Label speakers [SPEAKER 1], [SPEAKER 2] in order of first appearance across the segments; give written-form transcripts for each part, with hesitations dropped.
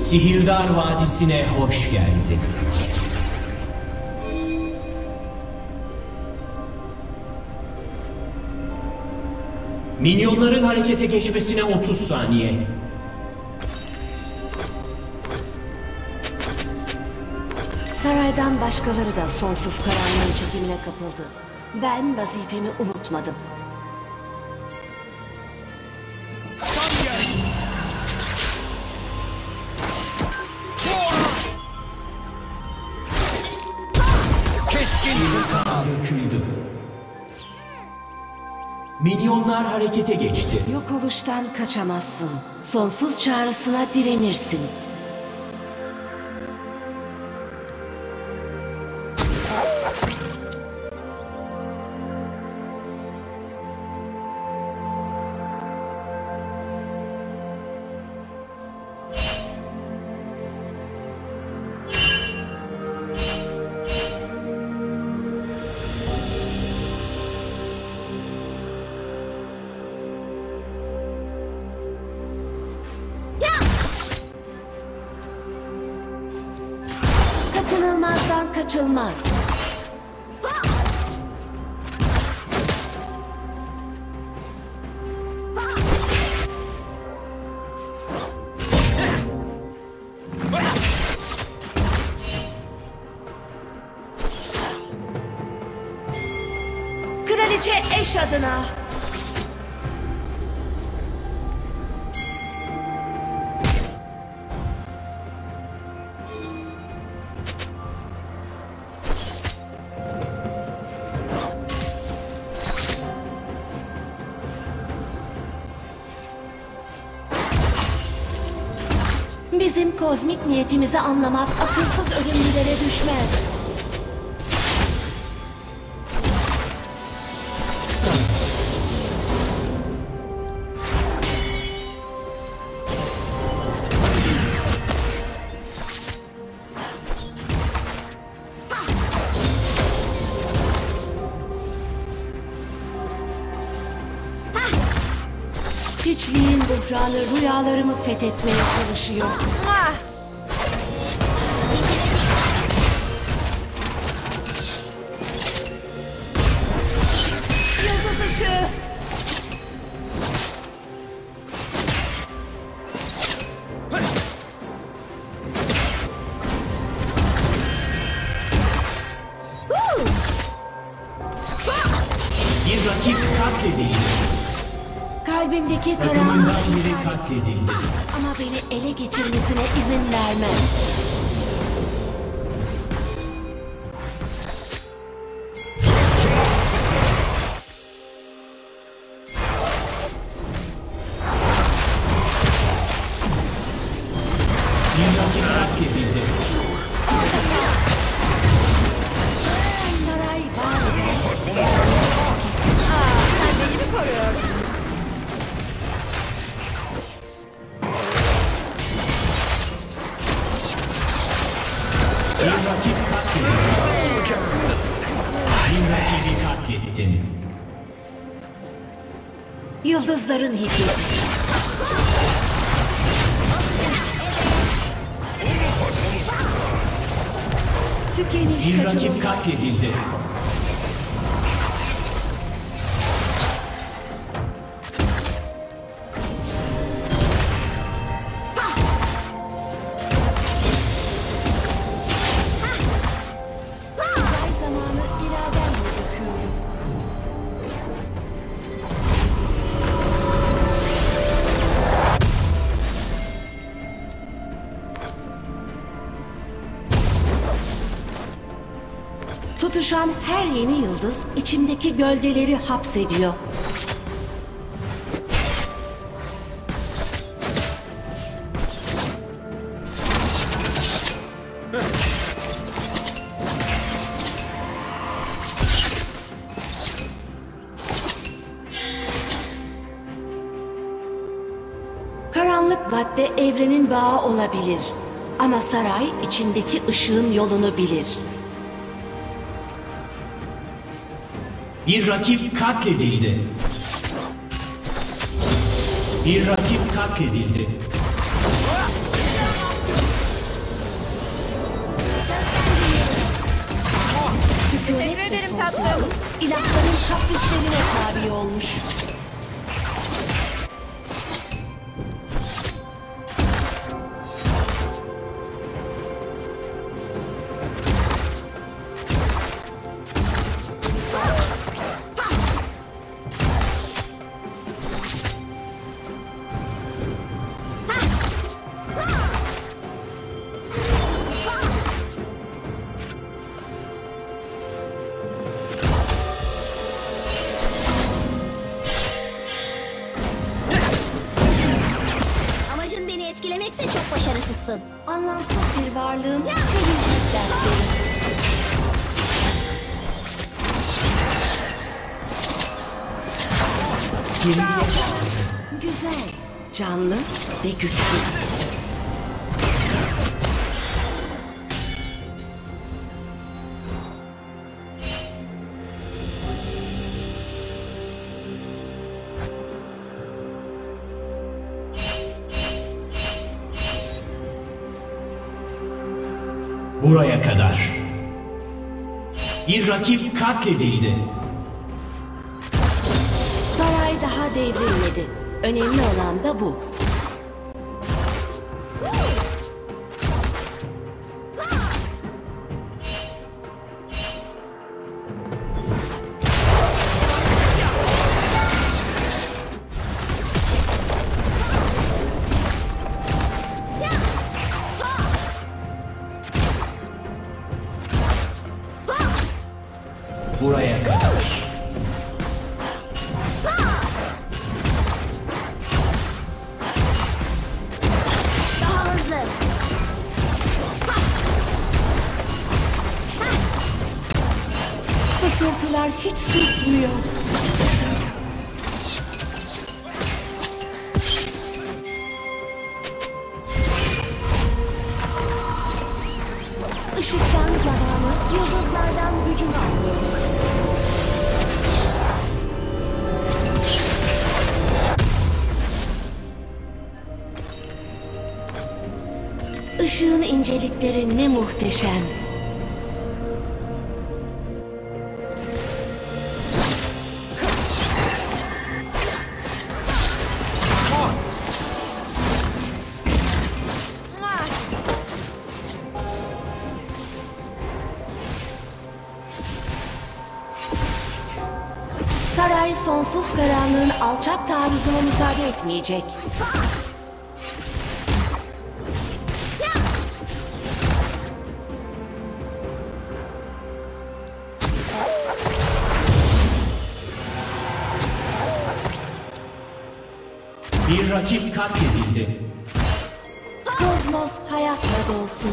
[SPEAKER 1] Sihirdar Vadisi'ne hoş geldin. Minyonların harekete geçmesine 30 saniye.
[SPEAKER 2] Saraydan başkaları da sonsuz karanlığın çekimine kapıldı. Ben vazifemi unutmadım.
[SPEAKER 1] Döküldü. Minyonlar harekete geçti.
[SPEAKER 2] Yok oluştan kaçamazsın. Sonsuz çağrısına direnirsin. Kaçınılmazdan kaçılmaz. Kraliçe eş adına. Bizim kozmik niyetimizi anlamak akılsız ölümlülere düşmez. Hiçliğin buhranı rüyalarımı fethetmeye çalışıyor. Yıldız ışığı.
[SPEAKER 1] Bir rakip katledildi.
[SPEAKER 2] Kalbimdeki
[SPEAKER 1] Takımından
[SPEAKER 2] karanlık
[SPEAKER 1] biri katledildi.
[SPEAKER 2] ama beni ele geçirmesine izin vermem.
[SPEAKER 1] Bir rakip katledildi.
[SPEAKER 2] Saray var.
[SPEAKER 3] Sen beni mi koruyorsun?
[SPEAKER 1] Bir rakip katledildi. Bir rakibi katlettin.
[SPEAKER 2] Yıldızların hikmeti. Tükeniş
[SPEAKER 1] Bir rakip
[SPEAKER 2] kaçınılmaz.
[SPEAKER 1] katledildi.
[SPEAKER 2] Uzay zamanı irademle döküyorum. Tutuşan her yeni yıldız içimdeki gölgeleri hapsediyor. Karanlık madde evrenin bağı olabilir. Ama saray içindeki ışığın yolunu bilir.
[SPEAKER 1] Bir rakip katledildi. Bir rakip katledildi.
[SPEAKER 2] işlevine tabi olmuş.
[SPEAKER 4] Amacın beni etkilemekse çok başarısızsın.
[SPEAKER 2] Anlamsız bir varlığın çelimsiz dertleri. Güzel, canlı ve güçlü.
[SPEAKER 1] Buraya kadar. Bir rakip katledildi.
[SPEAKER 2] Saray daha devrilmedi. Önemli olan da bu.
[SPEAKER 1] Buraya kadar.
[SPEAKER 4] Daha hızlı.
[SPEAKER 2] Fısıltılar hiç susmuyor. Işıktan zamanı, yıldızlardan gücünü alıyorum. Işığın incelikleri ne muhteşem. Saray sonsuz karanlığın alçak taarruzuna müsaade etmeyecek.
[SPEAKER 1] Bir rakip katledildi.
[SPEAKER 2] Kozmos hayatla dolsun.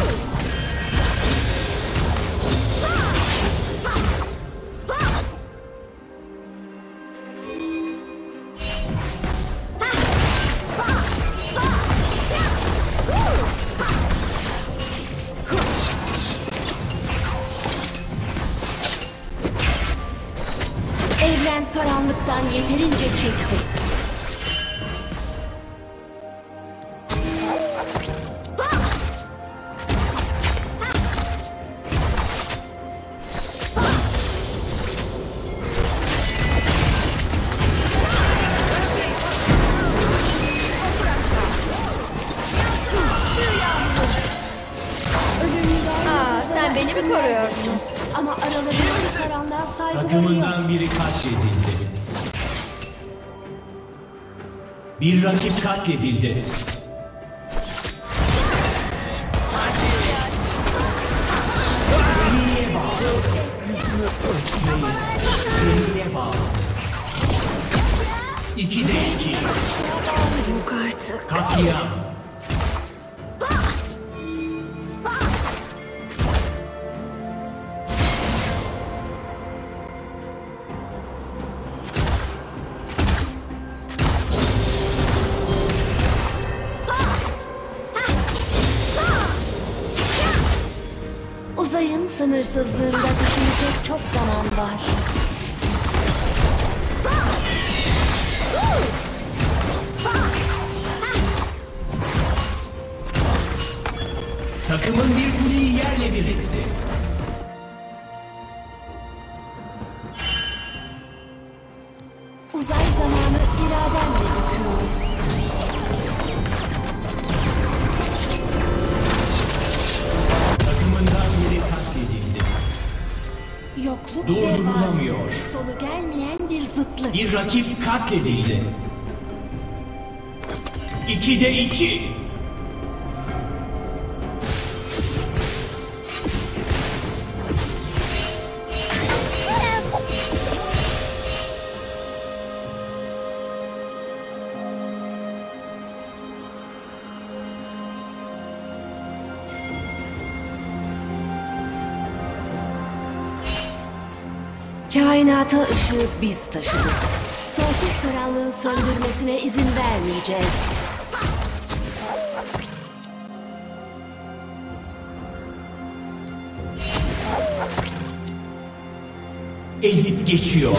[SPEAKER 2] Evren karanlıktan yeterince çekti.
[SPEAKER 3] Sen beni mi koruyorsun?
[SPEAKER 2] Ama aralarındaki karanlığa saygıları yok.
[SPEAKER 1] Takımından biri katledildi. Bir rakip katledildi. Seriye bağlı. Seriye bağlı. 2'de 2.
[SPEAKER 2] Yok artık.
[SPEAKER 1] Katliam.
[SPEAKER 2] Uzayın sınırsızlığında düşünecek çok zaman var.
[SPEAKER 1] Takımın bir kuleyi yerle bir etti.
[SPEAKER 2] Yokluk ve
[SPEAKER 1] Durdurulamıyor.
[SPEAKER 2] varlık, sonu gelmeyen bir zıtlık.
[SPEAKER 1] Bir rakip katledildi. 2'de 2.
[SPEAKER 2] Kainata ışığı biz taşıdık. Sonsuz karanlığın söndürmesine izin vermeyeceğiz.
[SPEAKER 1] Ezip geçiyor.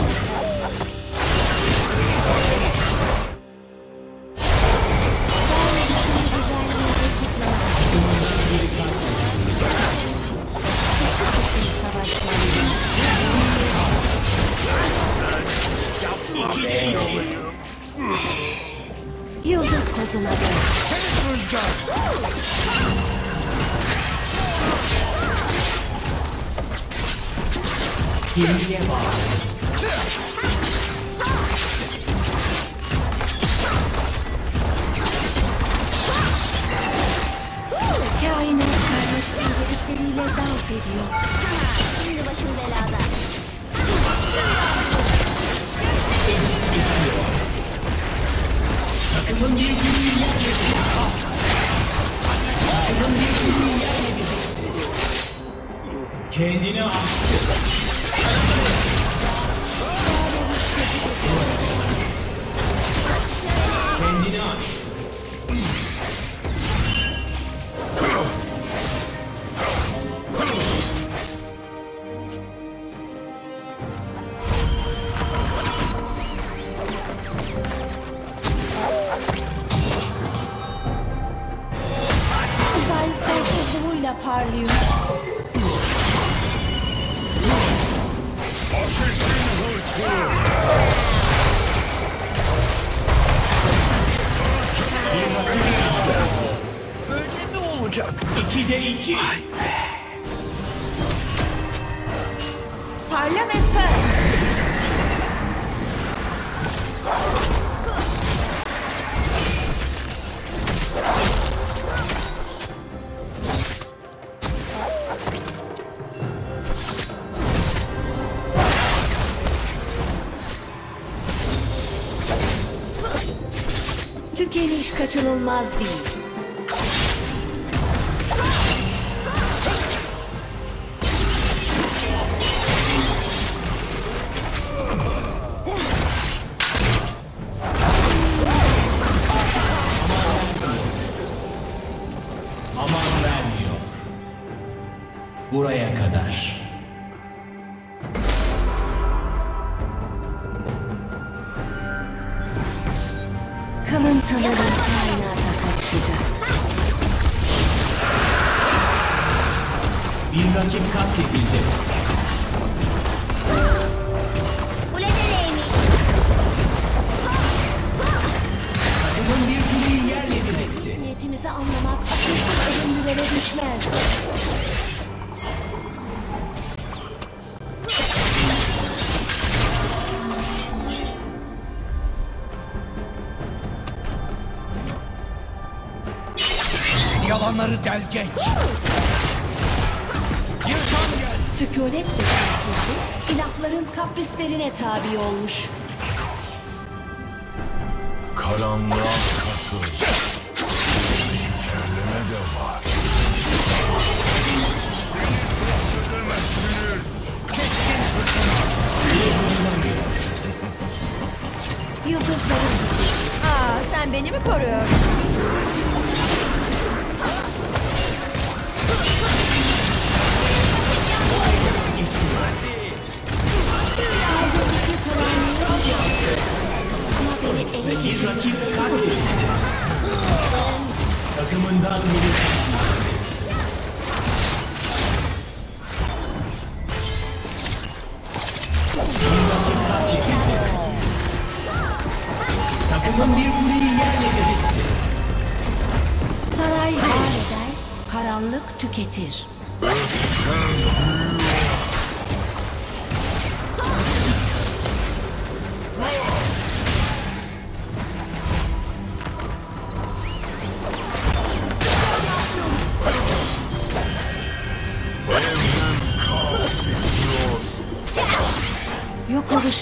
[SPEAKER 2] Yıldız kozuna dön.
[SPEAKER 1] Geriye bağlı.
[SPEAKER 2] Kainat karmaşık incelikleriyle dans ediyor.
[SPEAKER 4] Şimdi başım belada.
[SPEAKER 1] Takımın bir günü yerleşti. Takımın bir günü yerleşti. Kendini aştı. Kendini aştı.
[SPEAKER 2] Uzay sonsuzluğuyla parlıyor.
[SPEAKER 1] Böyle mi olacak? 2'de 2.
[SPEAKER 2] Parla ve sön. Tükeniş kaçınılmaz değil.
[SPEAKER 1] Aman vermiyor. Buraya kadar.
[SPEAKER 2] Kalıntıların kainata karışacak.
[SPEAKER 1] Bir rakip katledildi.
[SPEAKER 4] Kulede neymiş?
[SPEAKER 1] Takımın bir kuleyi yerle bir etti.
[SPEAKER 2] Niyetimizi anlamak akılsız ölümlülere düşmez.
[SPEAKER 1] Yalanları del geç.
[SPEAKER 2] Sükunet ve sessizlik ilahların kaprislerine tabi olmuş.
[SPEAKER 5] Karanlığa katıl. Şekerleme de var.
[SPEAKER 2] Yıldızların gücü.
[SPEAKER 3] Aa, sen beni mi koruyorsun?
[SPEAKER 2] Kalbindeki karanlığı biliyor. Ama beni ele
[SPEAKER 1] Bir rakip katledildi. Takımından biri takımın bir kuleyi yerle bir etti.
[SPEAKER 2] saray var eder, karanlık tüketir.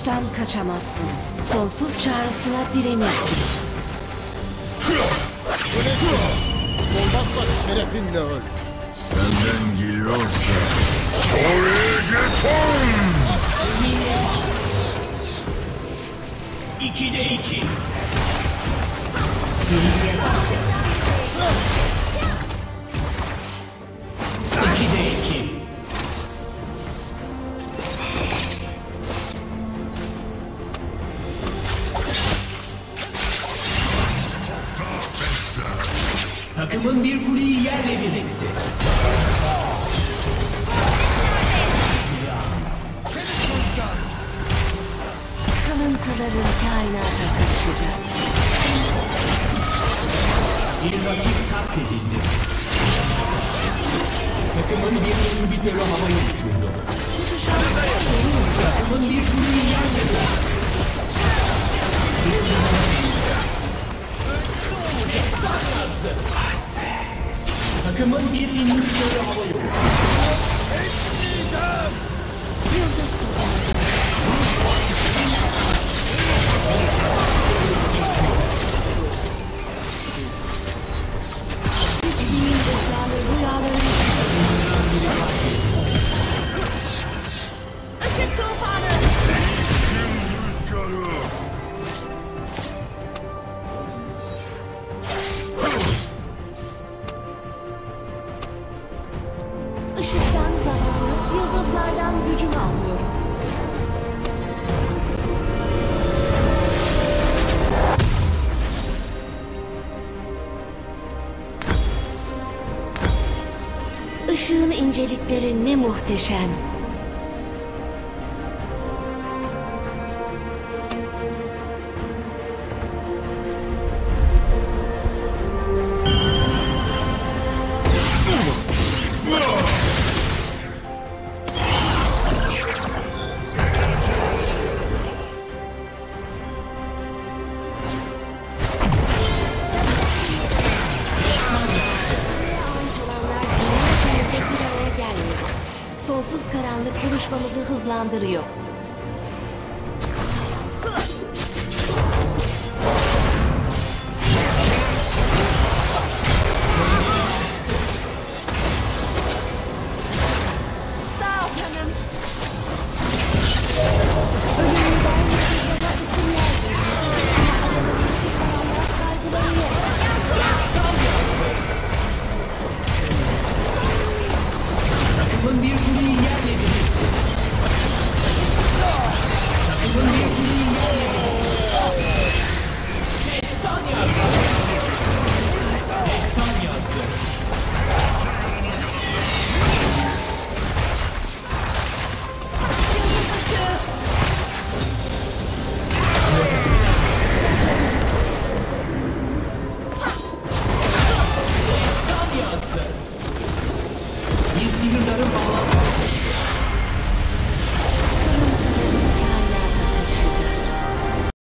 [SPEAKER 2] Görüşten kaçamazsın. Sonsuz çağrısına direnirsin.
[SPEAKER 6] Olmazsa şerefinle öl.
[SPEAKER 5] Senden geliyorsa oraya getir.
[SPEAKER 1] 2'de 2. Seriye bak. 2'de 2. Takımın bir kuleyi yerle bir etti.
[SPEAKER 2] Kalıntıların kainata karışacak.
[SPEAKER 1] Bir rakip katledildi. Takımın bir inhibitörü havaya uçurdu. Takımın bir kuleyi yerle bir etti. Takımın bir inhibitörü havaya uçurdu.
[SPEAKER 2] Yıldız kazandı. Hiçliğin zekalı rüyalarını Işık tufanı.
[SPEAKER 5] Rüzgarı.
[SPEAKER 2] Işıktan zamanı, yıldızlardan gücümü alıyorum. Işığın incelikleri ne muhteşem. Sonsuz karanlık buluşmamızı hızlandırıyor.